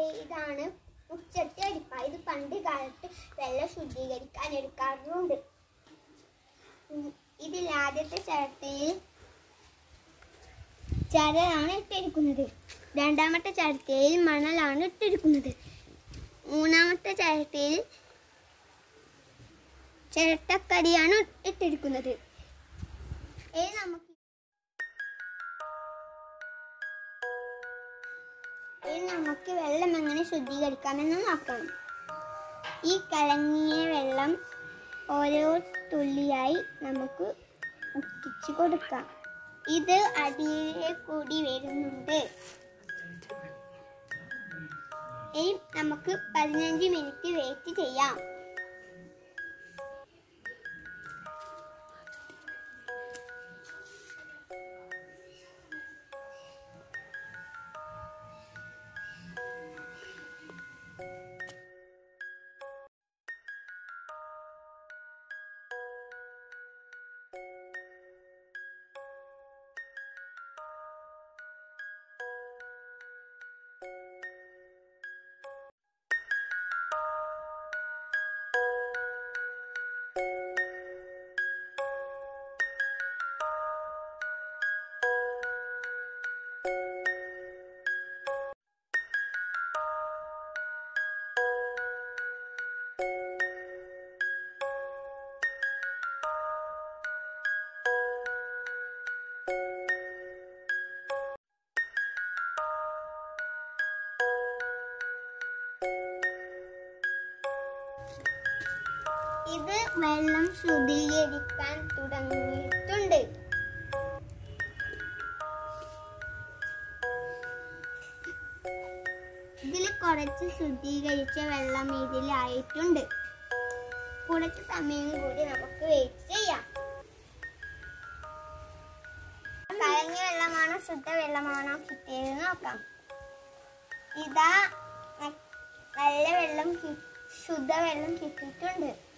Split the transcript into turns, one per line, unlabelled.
ഇതാണ് ഉച്ചട്ടി അരിപ്പ. ഇത് പണ്ട് കാലത്ത് വെള്ളം ശുദ്ധീകരിക്കാൻ എടുക്കാറുണ്ട്. ഇതിൽ ആദ്യത്തെ ചിരട്ടയിൽ ചരലാണ് ഇട്ടിരിക്കുന്നത്. രണ്ടാമത്തെ ചിരട്ടയിൽ മണലാണ് ഇട്ടിരിക്കുന്നത്. മൂന്നാമത്തെ ചിരട്ടയിൽ ചിരട്ടക്കരിയാണ് ഇട്ടിരിക്കുന്നത്. ഇനി നമുക്ക് വെള്ളം എങ്ങനെ ശുദ്ധീകരിക്കാമെന്ന് നോക്കാം. ഈ കലങ്ങിയ വെള്ളം ഓരോ തുള്ളിയായി നമുക്ക് ഉറ്റിച്ചു കൊടുക്കാം. ഇത് അടിയിലെ കൂടി വരുന്നുണ്ട്. ഇനി നമുക്ക് 15 മിനിറ്റ് വെയിറ്റ് ചെയ്യാം. ഇത് വെള്ളം ശുദ്ധീകരിക്കാൻ തുടങ്ങിയിട്ടുണ്ട്. ഇതിൽ കുറച്ച് ശുദ്ധീകരിച്ച വെള്ളം ഇതിലായിട്ടുണ്ട്. കുറച്ച് സമയം കൂടി നമുക്ക് വെയിറ്റ് ചെയ്യാം. കലങ്ങിയ വെള്ളമാണോ ശുദ്ധ വെള്ളമാണോ കിട്ടിയത് നോക്കാം. ഇതാ നല്ല വെള്ളം, ശുദ്ധ വെള്ളം കിട്ടിയിട്ടുണ്ട്.